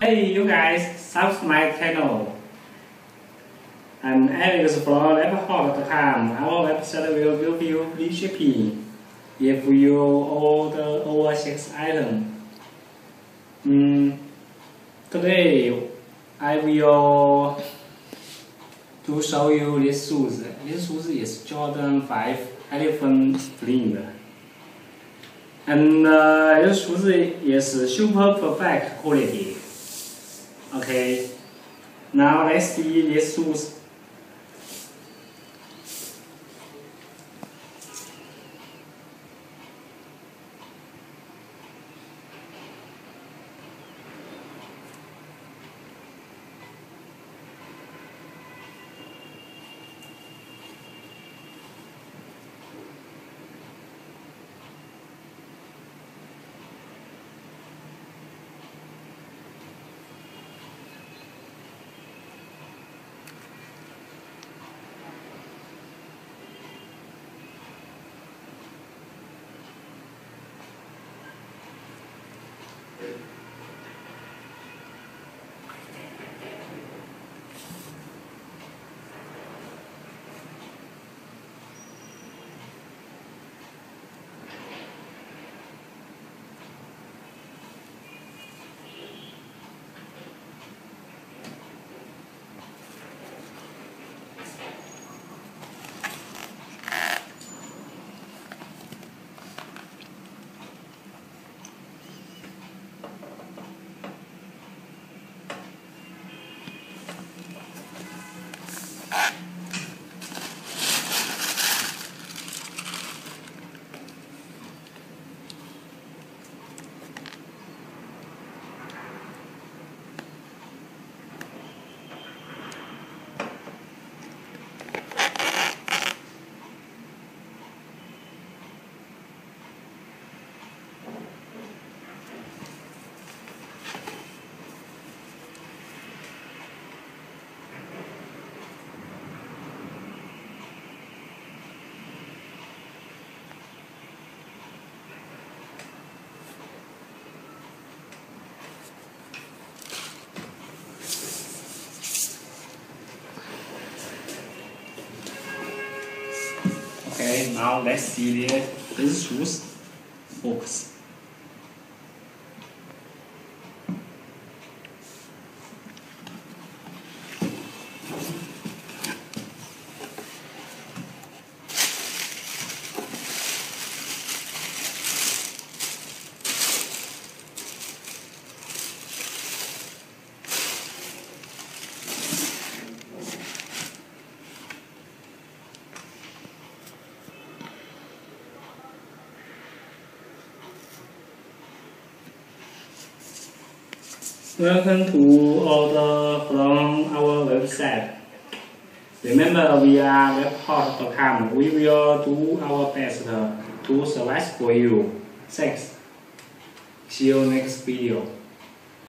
Hey you guys, subscribe my channel. I'm Alex from top50. Our website will give you free shipping if you order over 6 items. Today I will to show you this shoes. This shoes is Jordan 5 Elephant Print. And this shoes is super perfect quality. Okay, now let's see these shoes. Okay, now let's see these shoes box. Welcome to order from our website. Remember, we are webport.com. We will do our best to service for you. Thanks. See you next video.